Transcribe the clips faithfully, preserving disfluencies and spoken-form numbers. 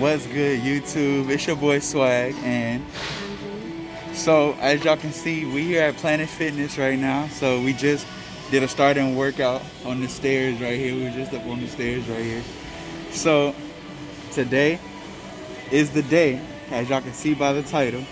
What's good, YouTube? It's your boy Swag, and so as y'all can see, we here at Planet Fitness right now. So we just did a starting workout on the stairs right here. We were just up on the stairs right here. So today is the day, as y'all can see by the title.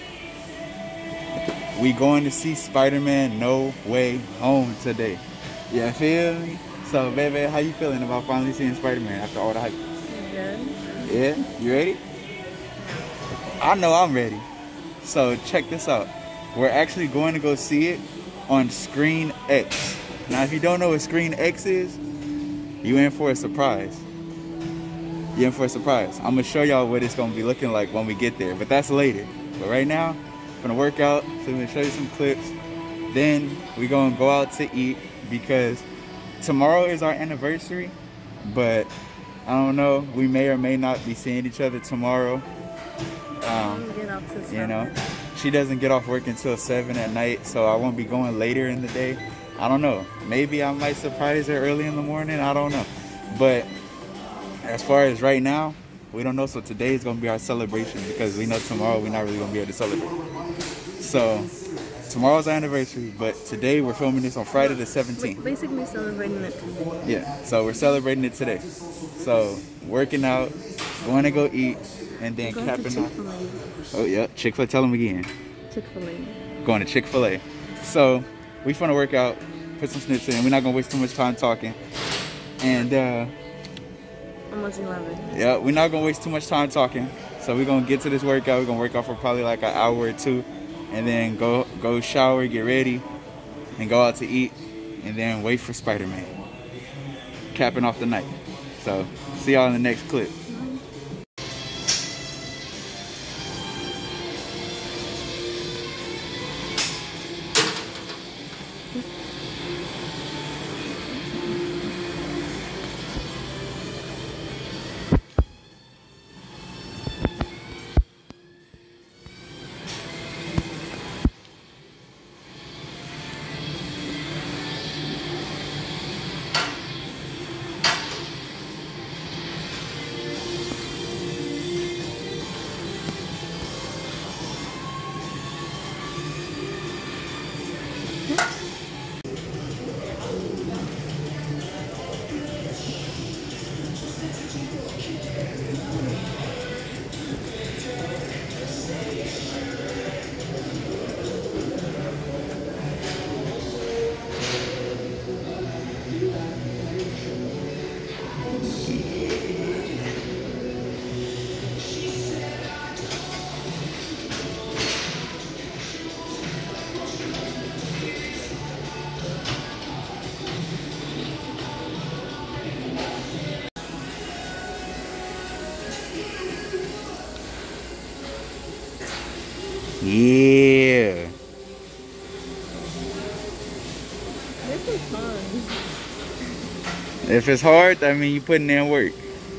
We going to see Spider-Man No Way Home today. Yeah, feel me? So, baby, how you feeling about finally seeing Spider-Man after all the hype? Good. Yeah? You ready? I know I'm ready. So, check this out. We're actually going to go see it on Screen X. Now, if you don't know what Screen X is, you in for a surprise. You in for a surprise. I'm going to show y'all what it's going to be looking like when we get there, but that's later. But right now, I'm going to work out, so I'm going to show you some clips. Then we're going to go out to eat because tomorrow is our anniversary, but I don't know, we may or may not be seeing each other tomorrow. Um, you know, she doesn't get off work until seven at night, so I won't be going later in the day. I don't know, maybe I might surprise her early in the morning, I don't know. But as far as right now, we don't know, so today is going to be our celebration because we know tomorrow we're not really going to be able to celebrate. So tomorrow's our anniversary, but today we're filming this on Friday the seventeenth. Basically celebrating it today. Yeah, so we're celebrating it today. So working out, going to go eat, and then Going capping to off. Chick-fil-A. Oh yeah, Chick-fil-A, tell them again. Chick-fil-A. Going to Chick-fil-A. So we finna work out, put some snips in. We're not gonna waste too much time talking. And uh, Almost eleven. yeah, we're not gonna waste too much time talking. So we're gonna get to this workout. We're gonna work out for probably like an hour or two, and then go go shower, get ready, and go out to eat, and then wait for Spider-Man. Capping off the night. So see y'all in the next clip. Yeah. This is fun. If it's hard, that means you're putting in work.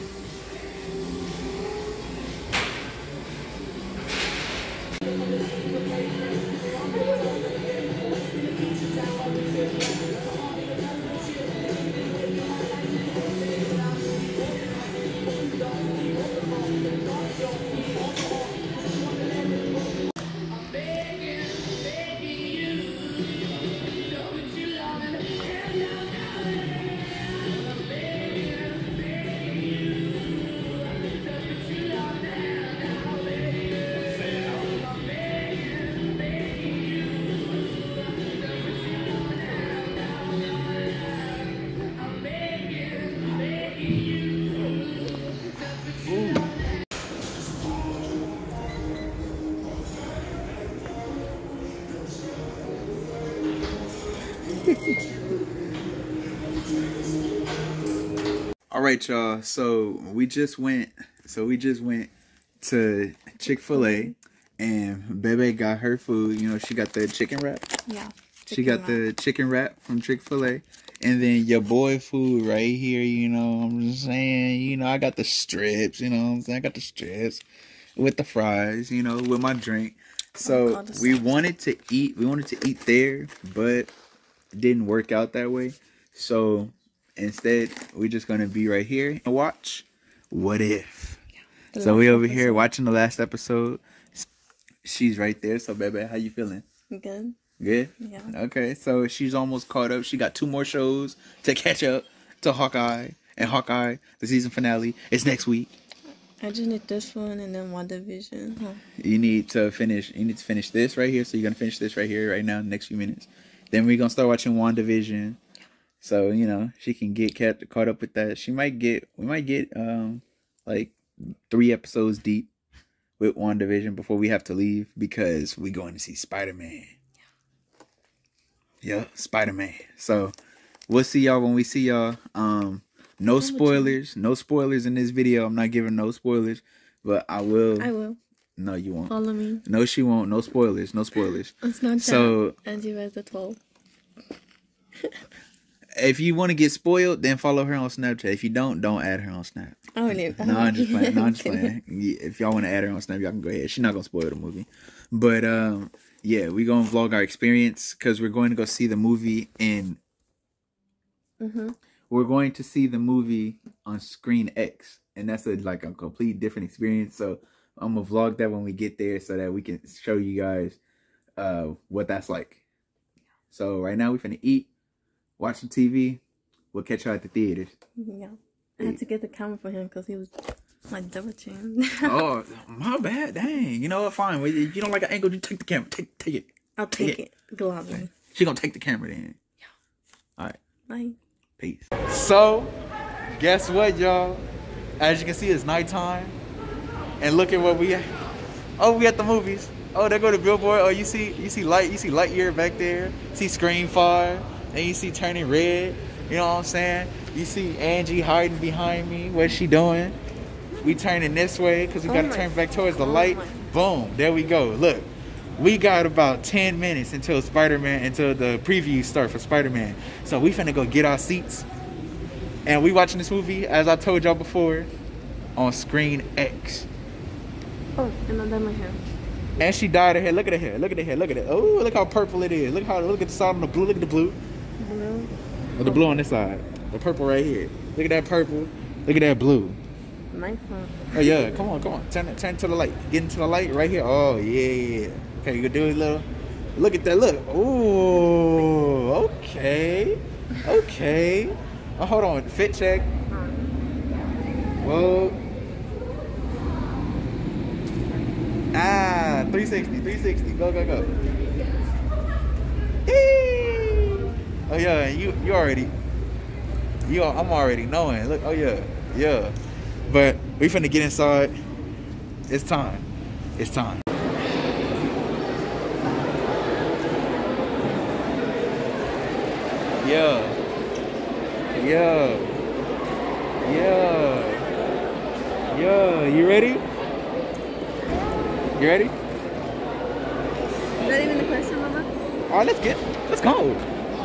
All right, y'all. So we just went. So we just went to Chick-fil-A, and Bebe got her food. You know, she got the chicken wrap. Yeah. She got wrap. the chicken wrap from Chick-fil-A, and then your boy food right here. You know, I'm just saying. You know, I got the strips. You know, what I'm saying I got the strips with the fries. You know, with my drink. So oh, we wanted to eat. We wanted to eat there, but it didn't work out that way. So instead, we're just gonna be right here and watch What If. The So we last over here episode. watching the last episode. She's right there. So baby, how you feeling? Good. Good? Yeah. Okay, so she's almost caught up. She got two more shows to catch up to Hawkeye. And Hawkeye, the season finale, is next week. I just need this one and then WandaVision. Huh. You need to finish you need to finish this right here. So you're gonna finish this right here right now in the next few minutes. Then we're gonna start watching WandaVision. So, you know, she can get kept caught up with that. She might get we might get um like three episodes deep with WandaVision before we have to leave because we're going to see Spider-Man. Yeah, Spider-Man. So we'll see y'all when we see y'all. Um no spoilers. No spoilers in this video. I'm not giving no spoilers. But I will I will. No, you won't. Follow me. No, she won't. No spoilers. No spoilers. It's not So- that. Angie Rez the twelve. If you want to get spoiled, then follow her on Snapchat. If you don't, don't add her on Snap. I don't need. No, I'm just playing. No, I'm just playing. Yeah, if y'all want to add her on Snap, y'all can go ahead. She's not gonna spoil the movie, but um, yeah, we gonna vlog our experience because we're going to go see the movie in. Mm-hmm. We're going to see the movie on Screen X, and that's a like a complete different experience. So I'm gonna vlog that when we get there, so that we can show you guys uh what that's like. So right now we finna eat, watch some T V. We'll catch y'all at the theaters. Yeah. I had to get the camera for him because he was like double chin. Oh, my bad. Dang. You know what? Fine. Well, you don't like an angle, you take the camera. Take take it. I'll take it. Gladly. She gonna take the camera then. Yeah. All right. Bye. Peace. So, guess what, y'all? As you can see, it's nighttime. And look at what we at. Oh, we at the movies. Oh, there go the billboard. Oh, you see you see light you see Lightyear back there. You see Scream Fire. And you see Turning Red. You know what I'm saying? You see Angie hiding behind me. What's she doing? We turning this way because we Oh got to my- turn back towards the oh light. my. Boom. There we go. Look. We got about ten minutes until Spider-Man, until the previews start for Spider-Man. So we finna go get our seats. And we watching this movie, as I told y'all before, on Screen X. Oh, and I done my hair. And she dyed her hair. Look at her hair. Look at her hair. Look at it. Oh, look how purple it is. Look how look at the side on the blue. Look at the blue. Blue. Oh, the blue on this side. The purple right here. Look at that purple. Look at that blue. Nice one. Oh yeah, come on, come on. Turn it, turn to the light. Get into the light right here. Oh yeah. Okay, you can do it, little. Look at that. Look. Oh, okay, okay. Oh, hold on. Fit check. Whoa. Ah, three sixty, three sixty. Go, go, go. Eee. Oh yeah, you you already. You, I'm already knowing. Look. Oh yeah, yeah. But we finna get inside. It's time. It's time. Yeah. Yeah. Yeah. Yeah. You ready? You ready? Is that even the question, Mama? All right, let's get. Let's go.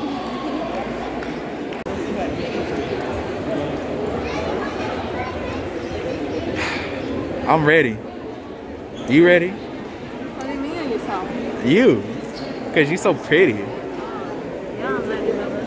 I'm ready. You ready? What do you mean on yourself? You. Because you're so pretty. Yeah, I'm ready, Mama.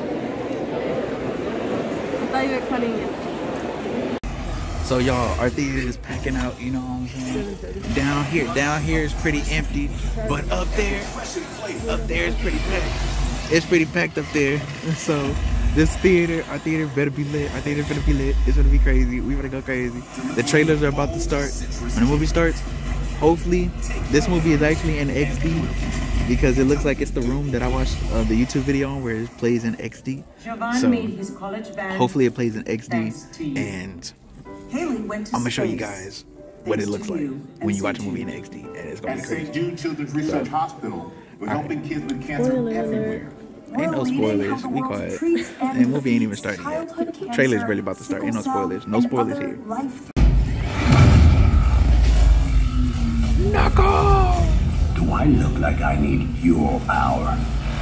I thought you were cutting it. So y'all, our theater is packing out, you know what I'm saying? Down here, down here is pretty empty. But up there, up there is pretty packed. It's pretty packed up there. So this theater, our theater better be lit. Our theater better be lit. It's gonna be crazy. We better go crazy. The trailers are about to start. When the movie starts, hopefully, this movie is actually in X D because it looks like it's the room that I watched uh, the YouTube video on where it plays in X D. So hopefully it plays in X D, and I'm gonna show you guys what it looks like when you watch a movie in X D, and it's gonna be crazy. Jude Children's Research Hospital. We're helping kids with cancer Spoiler everywhere. Ain't no spoilers. We quiet. And the movie ain't even started yet. Trailer's barely about to start. Ain't no spoilers. No spoilers here. Knuckle! Do I look like I need your power?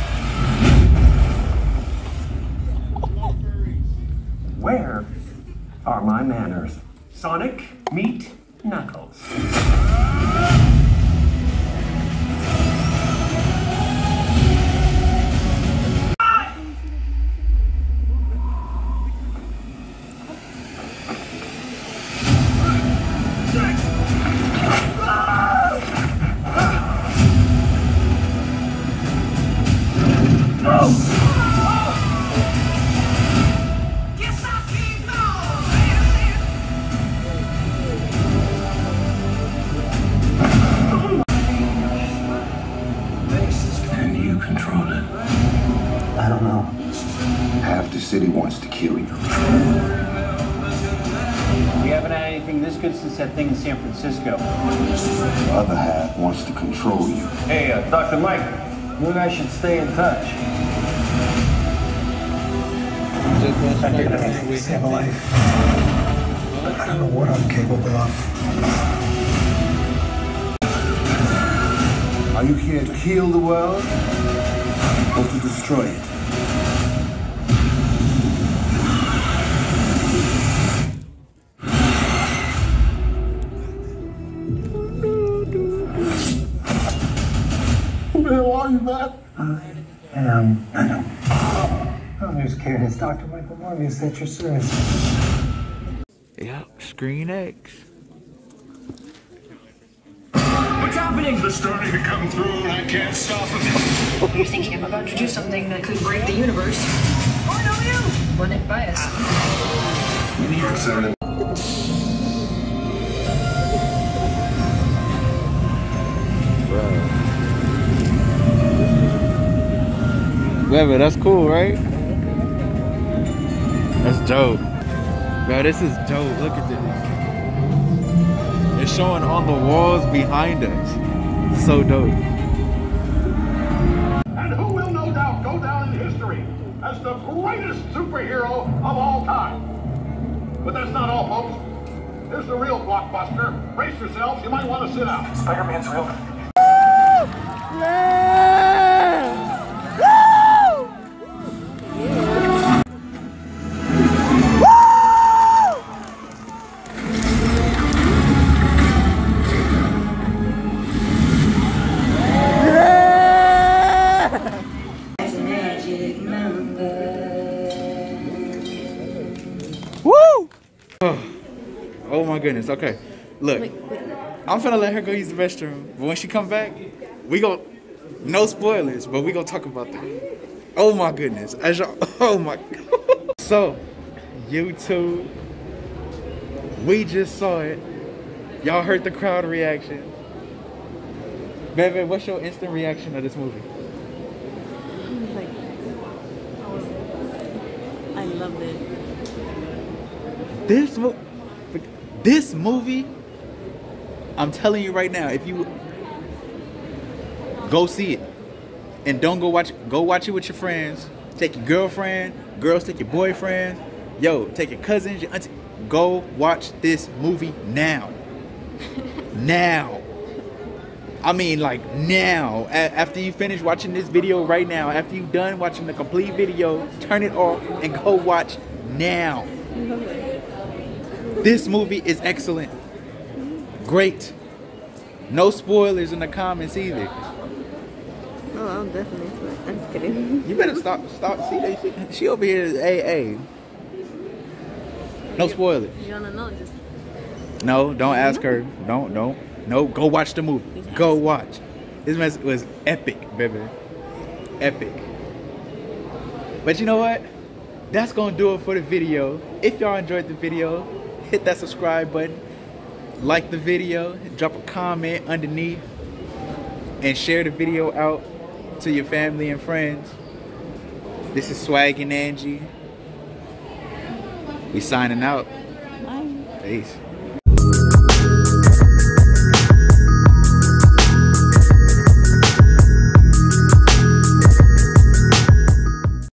Where are my manners? Sonic, meet Knuckles. Jack. wants to kill you. We haven't had anything this good since that thing in San Francisco. The other half wants to control you. Hey, uh, Doctor Mike, you and I should stay in touch. Just want I to did know anything to we save a life. I don't know what I'm capable of. Are you here to heal the world or to destroy it? Who the hell are you, man? I am. I know. I'm just kidding. It's Doctor Michael Morbius at your service. Yep, Screen X. What's happening? They're starting to come through and I can't stop them. You're thinking I'm about to do something that could break the universe. Oh, no, you! Run it by us. In here, sir. Whatever, that's cool, right? That's dope. Bro, this is dope. Look at this. It's showing on the walls behind us. So dope. And who will no doubt go down in history as the greatest superhero of all time. But that's not all, folks. Here's the real blockbuster. Brace yourselves, you might want to sit down. Spider-Man's real. Woo! Oh. Oh my goodness. Okay. Look. Wait, wait. I'm finna let her go use the restroom. But when she come back, we gon' no spoilers, but we gonna talk about that. Oh my goodness. As y'all, oh my god. So, YouTube, we just saw it. Y'all heard the crowd reaction. Baby, what's your instant reaction to this movie? Like, I loved it. This mo this movie, I'm telling you right now, if you go see it and don't go watch it, go watch it with your friends. Take your girlfriend, girls take your boyfriend, yo, take your cousins, your auntie. Go watch this movie now. Now. I mean, like now. A after you finish watching this video right now, after you're done watching the complete video, turn it off and go watch now. This movie is excellent. Great. No spoilers in the comments either. Oh, I'll definitely. I'm just kidding. You better stop, stop. See, they, she over here is A A. No spoilers. You wanna know? Just No, don't ask her. Don't, don't. No, go watch the movie. Go watch. This mess was epic, baby. Epic. But you know what? That's gonna do it for the video. If y'all enjoyed the video, hit that subscribe button, like the video, drop a comment underneath, and share the video out to your family and friends. This is Swag and Angie. We signing out. bye. Peace.